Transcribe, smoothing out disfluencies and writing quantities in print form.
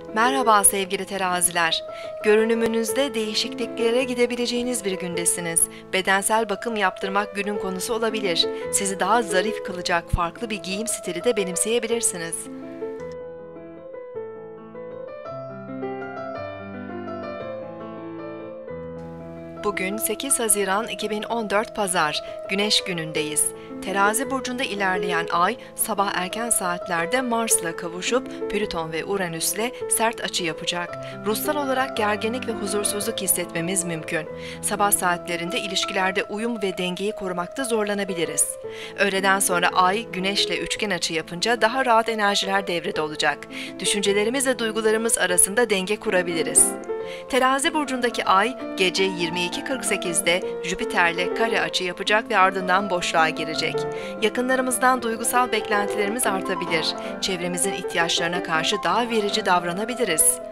Merhaba sevgili teraziler. Görünümünüzde değişikliklere gidebileceğiniz bir gündesiniz. Bedensel bakım yaptırmak günün konusu olabilir. Sizi daha zarif kılacak farklı bir giyim stili de benimseyebilirsiniz. Bugün 8 Haziran 2014 Pazar, Güneş günündeyiz. Terazi burcunda ilerleyen ay sabah erken saatlerde Mars'la kavuşup Plüton ve Uranüs'le sert açı yapacak. Ruhsal olarak gerginlik ve huzursuzluk hissetmemiz mümkün. Sabah saatlerinde ilişkilerde uyum ve dengeyi korumakta zorlanabiliriz. Öğleden sonra ay Güneş'le üçgen açı yapınca daha rahat enerjiler devrede olacak. Düşüncelerimiz ve duygularımız arasında denge kurabiliriz. Terazi burcundaki ay gece 22.48'de Jüpiter'le kare açı yapacak ve ardından boşluğa girecek. Yakınlarımızdan duygusal beklentilerimiz artabilir. Çevremizin ihtiyaçlarına karşı daha verici davranabiliriz.